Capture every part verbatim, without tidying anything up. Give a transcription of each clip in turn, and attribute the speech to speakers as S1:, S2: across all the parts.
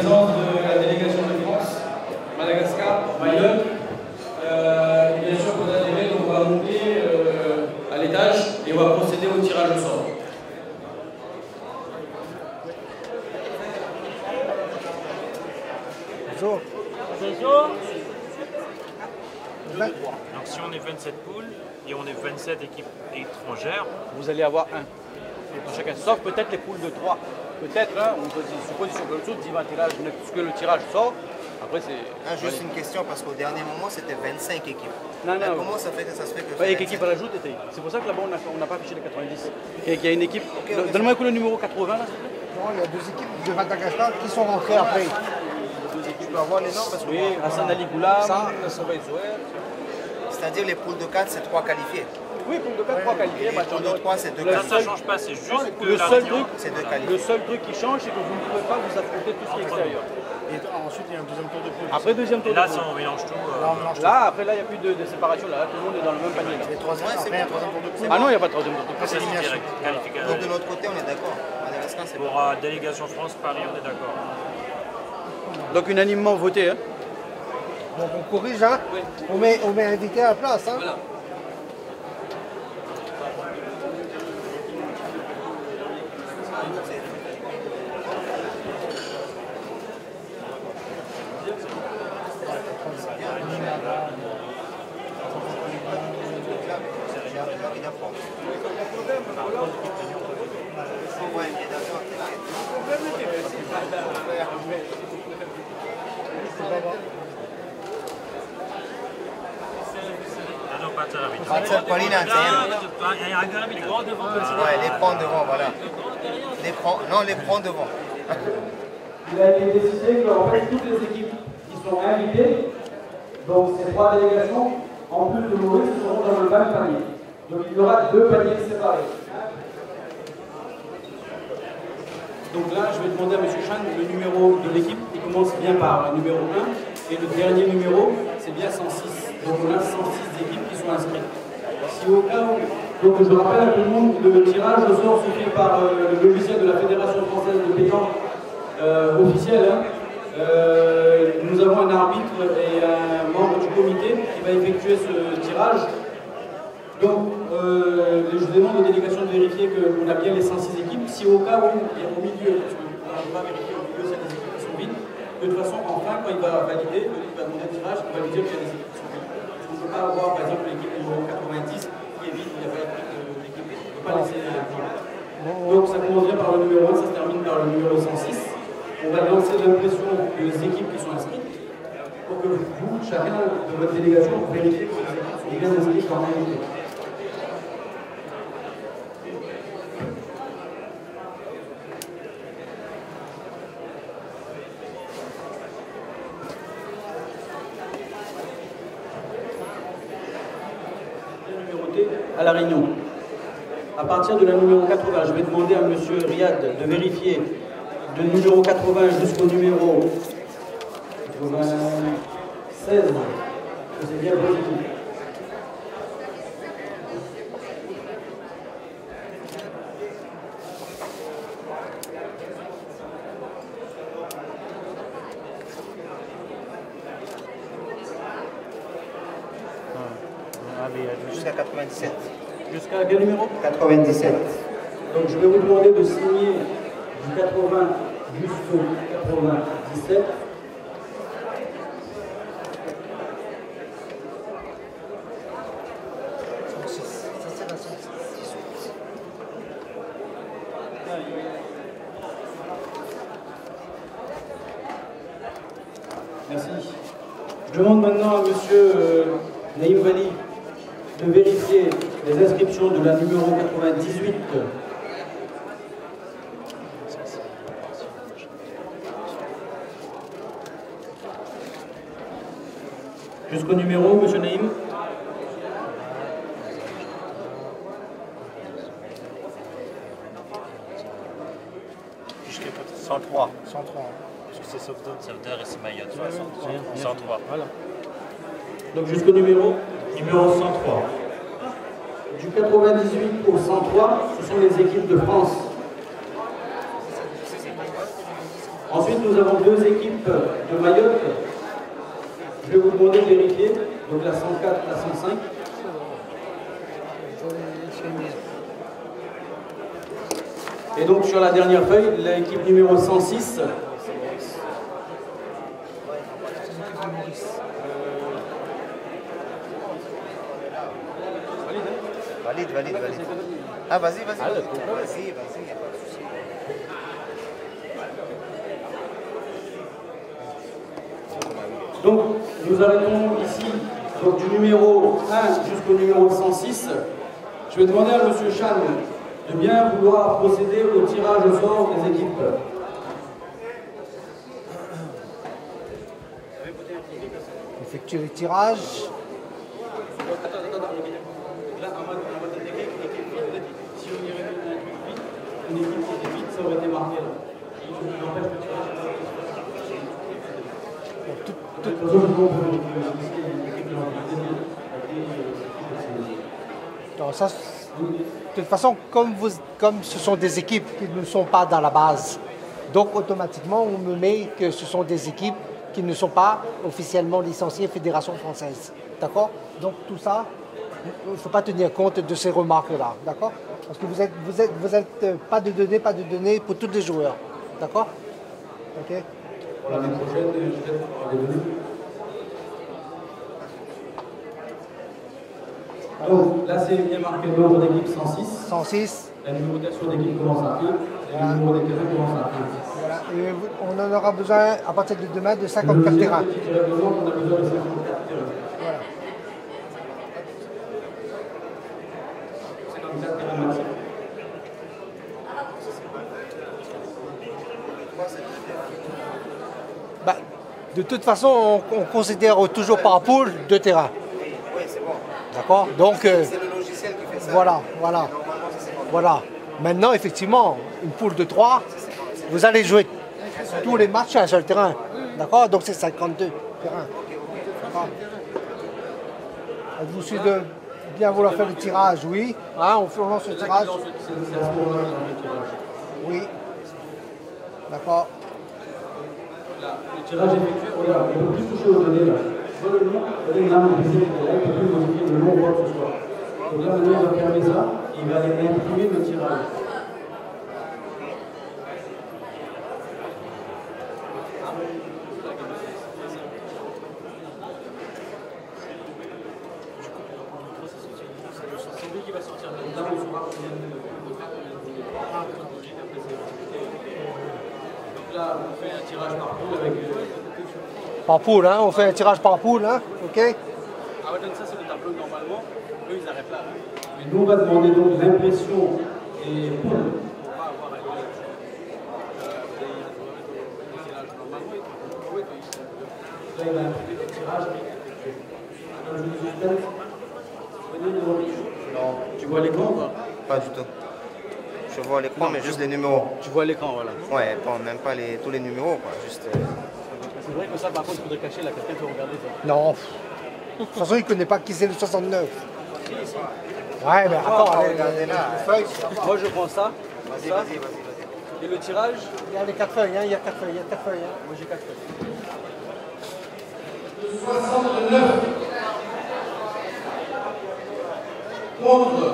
S1: présence de la délégation de France, Madagascar, Mayotte. Euh, bien sûr, vous adhérez, donc on va monter euh, à l'étage et on va procéder au tirage au sort.
S2: Bonjour.
S3: Bonjour.
S2: Donc
S3: si on est vingt-sept poules et on est vingt-sept équipes étrangères,
S4: vous allez avoir un. Dans chacun. Sauf peut-être les poules de trois. Peut-être, hein, on peut supposer sur le dessous, il va un tirage, puisque le tirage sort. Après, c'est.
S5: Ah, juste une question, parce qu'au dernier moment, c'était vingt-cinq équipes.
S4: Non, non.
S5: Là, comment ça fait que ça se fait que.
S4: Ouais, l'équipe rajoute était. C'est pour ça que là-bas, on n'a pas affiché les quatre-vingt-dix. Et qu'il y a une équipe.
S5: Okay, okay,
S4: donne-moi le numéro quatre-vingts là, s'il te plaît.
S2: non, il y a deux équipes de Madagascar qui sont rentrées après.
S5: Tu peux avoir les noms parce que.
S4: Oui, Hassan Ali Goulam, Sabaï Zouer.
S5: C'est-à-dire les poules de quatre, c'est trois qualifiés.
S4: Oui, pour le quatre, trois qualifiés.
S5: Et les poules de trois, c'est deux
S4: Le
S3: ça
S5: qualifiés.
S3: ne change pas, c'est juste que
S4: Le
S3: la
S4: seul,
S3: réunion,
S4: truc,
S5: c'est deux
S4: le
S5: qualifiés.
S4: seul truc qui change, c'est que vous ne pouvez pas vous affronter tout ce qui est extérieur.
S2: Et ensuite, il y a un deuxième tour de poule.
S4: Après, deuxième tour
S3: et là,
S4: de
S3: ça,
S4: poule.
S3: on mélange tout. euh,
S2: Là, on mélange
S4: Là, après, là, il n'y a plus de, de séparation. Là, tout le monde est dans le même panier. Là.
S2: les troisième,
S5: Ouais, c'est
S2: après, il y a un
S5: bon.
S2: troisième tour de poule.
S4: Ah non, il n'y a pas de troisième tour de poule.
S3: ça, c'est
S2: élimination.
S3: direct. Qualification.
S5: Donc de notre côté, on est d'accord. Madagascar, c'est bon.
S3: Pour euh, délégation France, Paris, on est d'accord.
S4: Donc, unanimement voté. Hein.
S2: Donc on corrige, hein.
S4: Oui.
S2: On met, on met invité à la place, hein.
S4: Voilà.
S5: Marcel Paulina, c'est
S3: Les grands devant,
S5: Ouais, les prends devant, voilà. Les prends, non, les prends devant.
S1: Il a été décidé qu'en fait, toutes les équipes qui sont invitées, donc ces trois délégations, en plus de Maurice, seront dans le même panier. Donc il y aura deux paniers séparés. Donc là, je vais demander à M. Chan le numéro de l'équipe qui commence bien par le numéro un et le dernier numéro, c'est bien cent six. Donc on a cent six équipes qui sont inscrites. Si au cas où, donc je rappelle à tout le monde que le tirage au sort se fait par euh, le logiciel de la Fédération française de pétanque euh, officiel. Hein. Euh, nous avons un arbitre et un membre du comité qui va effectuer ce tirage. Donc, euh, je demande aux délégations de vérifier qu'on a bien les cent six équipes. Si au cas où, il y a au milieu, parce qu'on n'arrive pas à vérifier au milieu, s'il y a des équipes qui sont vides, de toute façon, enfin, quand il va valider, il va demander le tirage, il va lui dire qu'il y a des équipes qui sont vides. On ne peut pas avoir, par exemple, l'équipe numéro quatre-vingt-dix qui est vide, il n'y a pas d'équipe. On ne peut pas laisser les équipes. Donc, ça commence bien par le numéro un, ça se termine par le numéro cent six. On va lancer l'impression des équipes qui sont inscrites pour que vous, chacun de votre délégation, vérifiez que les équipes sont bien inscrites en réalité. À la réunion. À partir de la numéro quatre-vingts, je vais demander à M. Riyad de vérifier de numéro quatre-vingts jusqu'au numéro quatre-vingt-seize que c'est bien positif.
S5: Jusqu'à quatre-vingt-dix-sept.
S1: Jusqu'à quel numéro?
S5: quatre-vingt-dix-sept.
S1: Donc je vais vous demander de signer du quatre-vingts jusqu'au quatre-vingt-dix-sept. Merci. Je demande maintenant à M. Euh, Naïm Bali de vérifier les inscriptions de la numéro quatre-vingt-dix-huit. Jusqu'au numéro, M. Naïm.
S3: cent trois.
S2: cent trois.
S3: Parce que c'est Sauvedown, Sauvedown et c'est Mayotte. cent trois.
S1: Voilà. Donc jusqu'au numéro Numéro cent trois. Du quatre-vingt-dix-huit au cent trois, ce sont les équipes de France. Ensuite, nous avons deux équipes de Mayotte. Je vais vous demander de vérifier. Donc la cent quatre, la cent cinq. Et donc sur la dernière feuille, l'équipe numéro cent six.
S5: Valide, valide, valide. Ah, vas-y, vas-y. Vas-y, vas-y, y a pas de souci.
S1: Donc, nous arrêtons ici, donc, du numéro un jusqu'au numéro cent six. Je vais demander à M. Chan de bien vouloir procéder au tirage au sort des équipes.
S2: Effectuer le tirage.
S1: Attends, attends, attends. Là, on va donner une équipe vide. Si on y avait un truc vide, une équipe qui était vide, ça aurait été marqué là. Il empêche le tirage. De toute façon, je comprends.
S2: Non, ça, de toute façon, comme, vous, comme ce sont des équipes qui ne sont pas dans la base, donc automatiquement, on me met que ce sont des équipes qui ne sont pas officiellement licenciées Fédération française. D'accord? Donc tout ça, il ne faut pas tenir compte de ces remarques-là. D'accord? Parce que vous êtes, vous êtes, vous êtes euh, pas de données, pas de données pour tous les joueurs. D'accord? Ok?
S1: Pour l'année prochaine, je vais avoir des données. Donc là, c'est bien marqué le nombre d'équipes cent six.
S2: cent six.
S1: La numérotation d'équipe commence à un. Et le numéro des terrains commence à un.
S2: Voilà. Et on en aura besoin à partir de demain de cinquante-quatre terrains.
S1: Le petit règlement, on a besoin de cinquante-quatre terrains.
S2: Voilà.
S1: cinquante-quatre terrains maximum.
S2: Bah, de toute façon, on, on considère toujours par poule deux terrains.
S5: Oui, c'est bon.
S2: D'accord? Donc, euh,
S5: C'est le logiciel qui fait ça.
S2: voilà, voilà.
S5: Normalement, c'est cinquante.
S2: Voilà. Maintenant, effectivement, une poule de trois, vous allez jouer tous les matchs à un seul terrain. D'accord? Donc c'est cinquante-deux terrains. D'accord. Êtes-vous sûr de bien vouloir faire le tirage? Oui. Hein, on fait- on lance le tirage?
S1: C'est à ce moment-là qu'on a le tirage.
S2: Oui. D'accord.
S1: Là, le tirage effectué, regarde, on ne peut plus toucher aux données là. Dans le nom, regardez, là, on visite, là, il ne peut plus modifier le nom ou quoi que ce soit. Donc là, maintenant, il va fermer ça, et il va aller imprimer le tirage. C'est lui qui va sortir. Donc là, on saura combien de Donc là, on fait un tirage par poule avec.
S2: Par poule, hein? On fait un tirage par poule, hein? Ok?
S1: Ah ouais, donc ça, c'est le tableau normalement. Eux, ils arrêtent là. Mais nous, on va demander donc l'impression des poules. On va avoir un tirage. Là, il va imprimer le tirage. Comme je vous explique,
S5: Non,
S1: tu vois l'écran ou pas?
S5: pas du tout. Je vois l'écran, mais juste les numéros.
S1: Tu vois l'écran, voilà.
S5: Ouais, pas, même pas les, tous les numéros, quoi. Juste. euh,
S1: C'est vrai que ça, par contre, il faudrait cacher là, quelqu'un peut regarder ça.
S2: Non. De toute façon, il ne connaît pas qui c'est le soixante-neuf. Ouais, mais attends, allez,
S5: regardez là.
S2: feuilles.
S1: Moi, je prends ça.
S5: Vas-y,
S1: ça.
S5: vas-y, vas-y, vas-y.
S1: Et le tirage,
S2: Il y a les quatre feuilles, hein? Il y a quatre feuilles, il y a quatre feuilles. Hein?
S1: moi j'ai quatre feuilles.
S6: soixante-neuf contre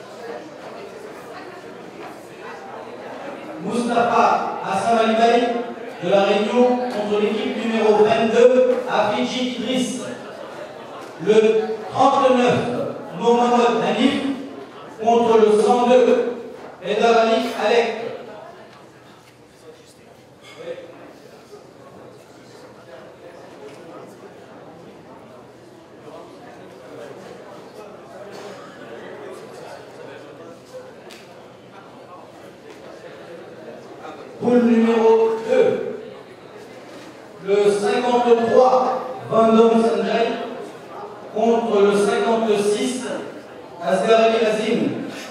S6: Moustapha Hassan Alibay de la Réunion contre l'équipe numéro vingt-deux Afidji Idriss. Le trente-neuf Mohamed Hanif contre le cent deux Edar Ali Alek. Poule numéro deux, le cinquante-trois Bandom Sanjay contre le cinquante-six Asghar Ali Azim.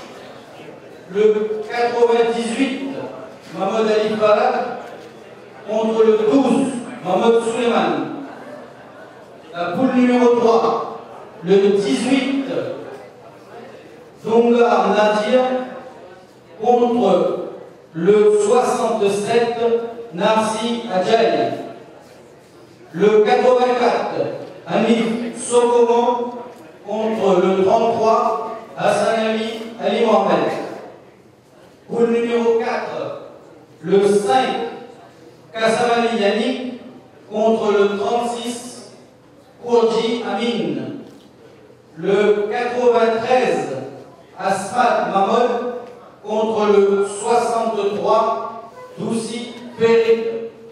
S6: Le quatre-vingt-dix-huit Mohamed Ali Farad contre le douze Mohamed Suleiman. La poule numéro trois, le dix-huit Dongar Nadir contre le soixante-sept, Narsi Adjaï. Le quatre-vingt-quatre, Hanif Sokomo contre le trente-trois, Hassan Ali Ali Mohamed. Poule numéro quatre, le cinq, Kassamali Yannick contre le trente-six, Kourji Amin. Le quatre-vingt-treize, Asmat Mahmoud contre le soixante-trois, Doussi Ferit.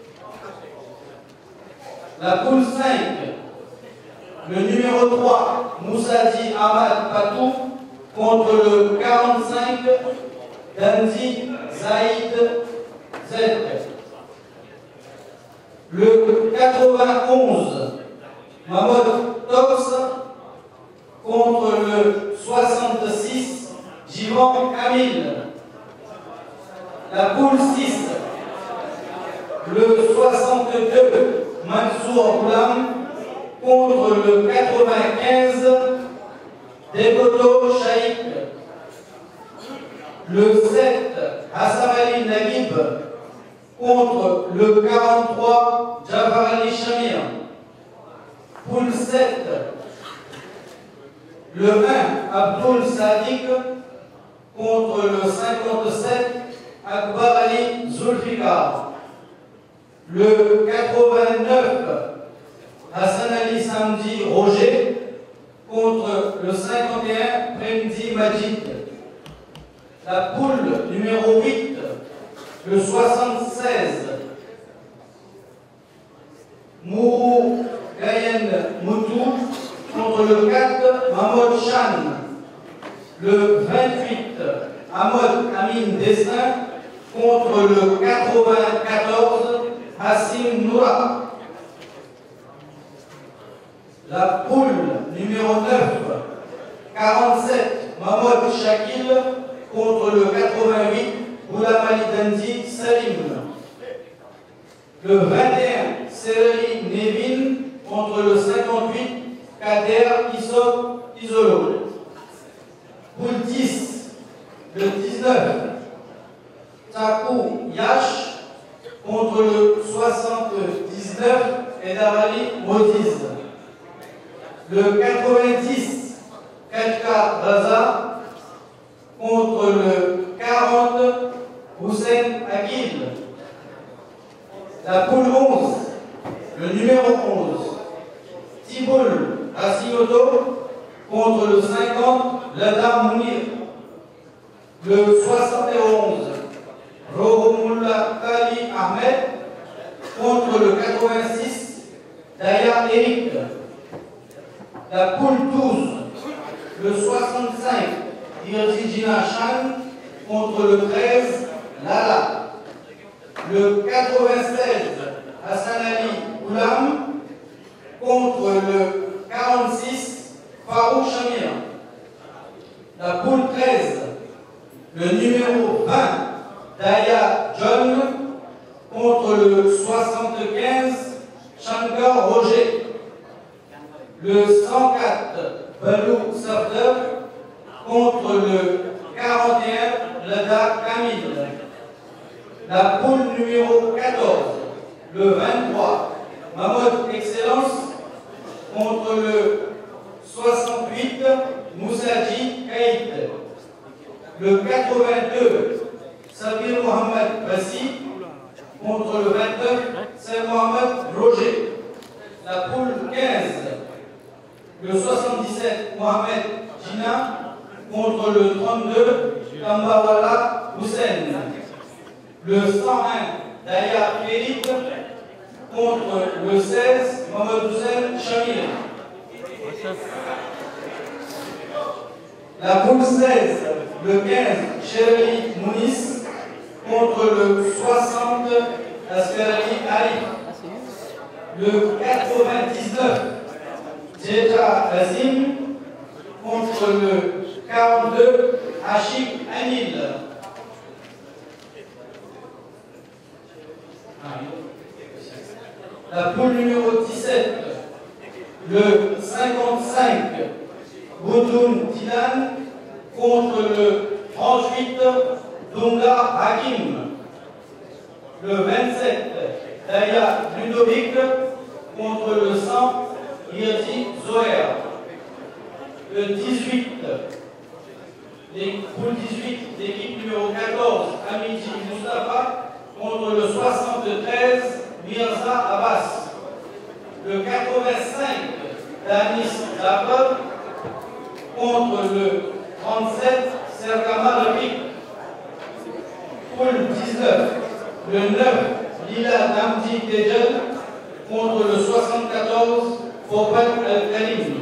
S6: La poule cinq, le numéro trois, Moussadi Ahmad Patou contre le quarante-cinq, Danzi Zaïd Z. Le quatre-vingt-onze, Mahmoud Tox contre le soixante-six, Jivan Kamil. La poule six, le soixante-deux, Mansour Goulam contre le quatre-vingt-quinze, Degoto Shaikh. Le sept, Hassan Ali Naguib contre le quarante-trois, Jafar Ali Shamir. Poule sept, le un, Abdul Sadiq contre le cinquante-sept, Akbar Ali Zulfikar. Le quatre-vingt-neuf, Hassan Ali Samdi Roger contre le cinquante et un, Premdi Majid. La poule numéro huit, le soixante-seize, Mourou Gayen Moutou contre le quatre, Mahmoud Chan. Le vingt-huit, Ahmad Amin Destin contre le quatre-vingt-quatorze, Hassim Noura. La poule numéro neuf, quarante-sept, Mahmoud Shakil contre le quatre-vingt-huit, Goulam Ali Danzi Salim. Le vingt et un, Sereli Nevin contre le cinquante-huit, Kader Isop Isolo. Poule dix, le dix-neuf, Takou Yash contre le soixante-dix-neuf, Edar Ali Modiz. Le quatre-vingt-dix, Kachka Raza contre le quarante, Hussein Akil. La poule onze, le numéro onze, Tiboul Asimoto contre le cinquante, Lada Mounir. Le soixante et onze, Rohomullah Kali Ahmed contre le quatre-vingt-six, Daya Eric. La poule douze, le soixante-cinq, Irzijina Chan contre le treize, Lala. Le quatre-vingt-seize, Hassan Ali Goulam contre le quarante-six, Farou Shamir. La poule treize, le numéro vingt, Daya John contre le soixante-quinze, Shankar Roger. Le cent quatre, Balou Safdar contre le quarante et un, Lada Kamil. La poule numéro quatorze, le vingt-trois, Mahmoud Excellence contre le soixante-huit, Moussaji Kaït. Le quatre-vingt-deux, Sabir Mohamed Bassi contre le vingt-neuf, Saint Mohamed Roger. La poule quinze, le soixante-dix-sept, Mohamed Jina contre le trente-deux, Tambawala Hussein. Le cent un, Daya Ferit contre le seize, Mohamed Hussein Shamir. La poule seize, le quinze, Sherli Mounis contre le soixante, Askarali Ali. Le quatre-vingt-dix-neuf, Djeta Azim contre le quarante-deux, Ashik Anil. La poule numéro dix-sept, le cinquante-cinq, Boudoun Tilan contre le trente-huit, Dunga Hakim. Le vingt-sept, Daya Ludovic contre le cent, Irti Zoher. Le dix-huit, les poules dix-huit, l'équipe numéro quatorze, Amiti Mustafa contre le soixante-treize, Mirza Abbas. Le quatre-vingt-cinq, Danis Zapov contre le trente-sept, Sergama Rafik. Poule dix-neuf, le neuf, Lila Namdi Dejan contre le soixante-quatorze, Fobat Al-Kalim.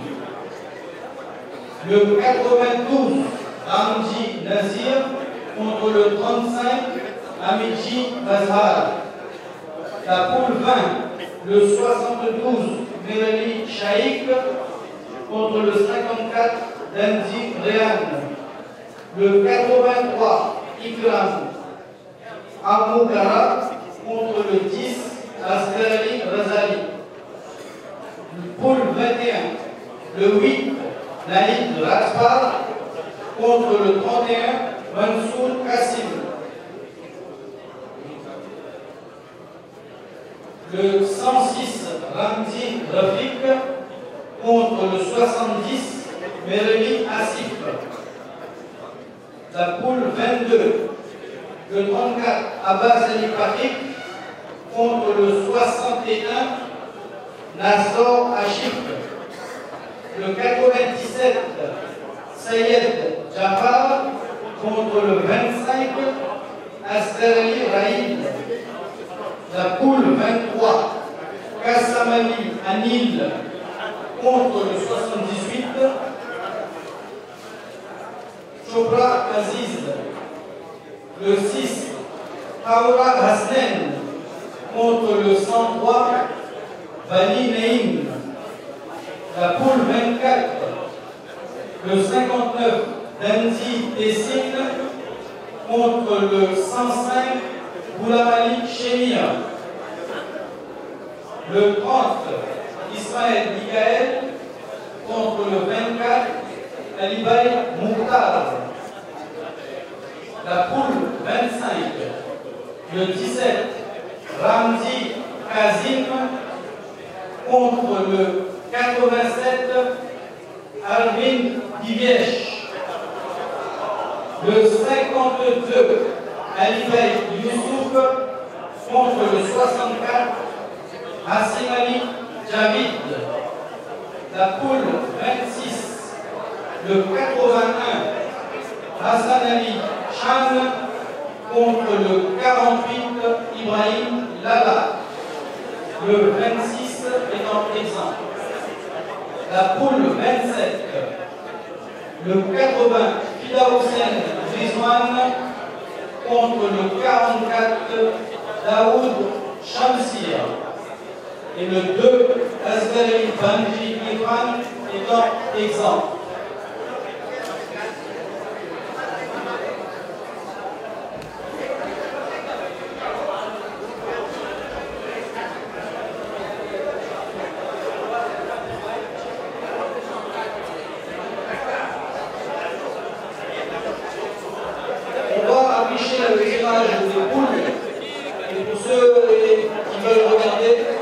S6: Le quatre-vingt-douze, Ramji Nazir contre le trente-cinq, Amidji Mazhar. La poule vingt, le soixante-douze, Mereli Shaikh contre le cinquante-quatre, Danzi Rehan. Le quatre-vingt-trois, Ikram Amoukara contre le dix, Asghari Razali. Poule vingt et un, le huit, Naïd Rajpal contre le trente et un, Mansour Kassim. Le cent six, Ramzi Rafik contre le soixante-dix, Mereli Asif. La poule vingt-deux, le trente-quatre, Abbas Ali Patrick contre le soixante et un, Nassor Ashif. Le quatre-vingt-dix-sept, Sayed Jafar contre le vingt-cinq, Asghari Raïd. La poule vingt-trois, Kassamali Anil contre le soixante-dix-huit, Chopra Aziz. Le six, Haoura Hasnen contre le cent trois, Bani Neim. La poule vingt-quatre, le cinquante-neuf, Danzi Tessine contre le cent cinq, Boulamali Chemia. Le trente, Ismaël Mikael contre le vingt-quatre, Alibaï Mouktar. La poule vingt-cinq, le dix-sept, Ramzi Kazim contre le quatre-vingt-sept, Arvin Diviesh. Le cinquante-deux, Alibaï Youssouf contre le soixante-quatre, Hassim Ali Javid. La poule vingt-six, le quatre-vingt-un, Hassan Ali Chan contre le quarante-huit, Ibrahim Lala. Le vingt-six étant présent. La poule vingt-sept, le quatre-vingts, Fida Hossein Rizwan contre le quarante-quatre, Daoud Shamsir. Et le deux, Asghari Banji Irfan étant exempt. On va afficher le tirage des poules. Et pour ceux qui veulent regarder,